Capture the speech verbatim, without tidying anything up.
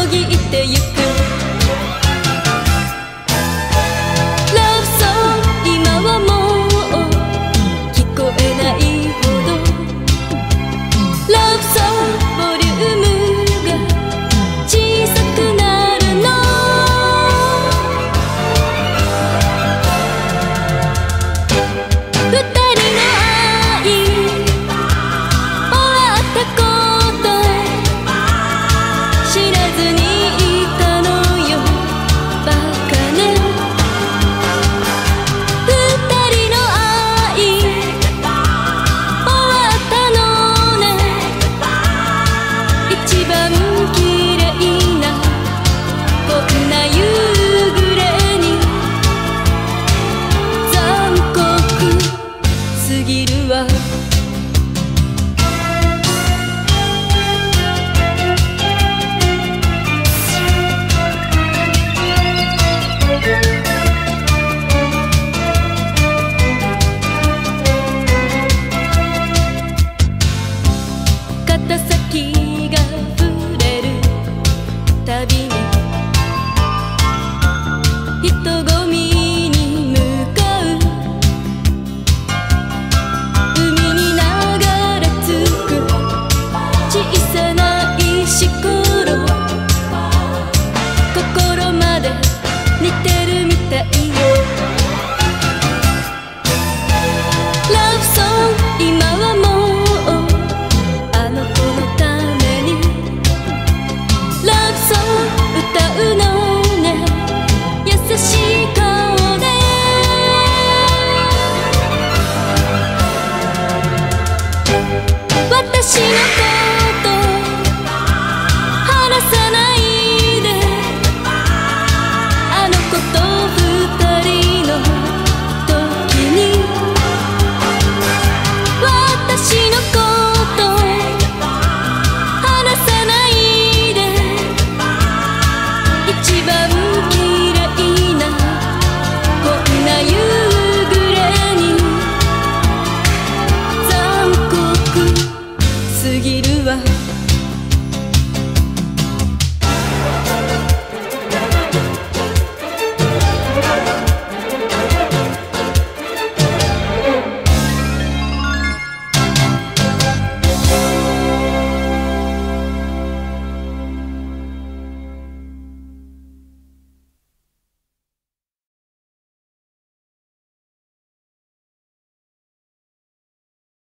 ぎてゆく肩先が触れるたびに人混みに向かう海に流れ着く小さな石ころ心まで似てるみたいよラブソング今はもう私のこと話さないであの子と二人の時に私のこと話さないで一番綺麗なこんな夕暮れに残酷すぎるわ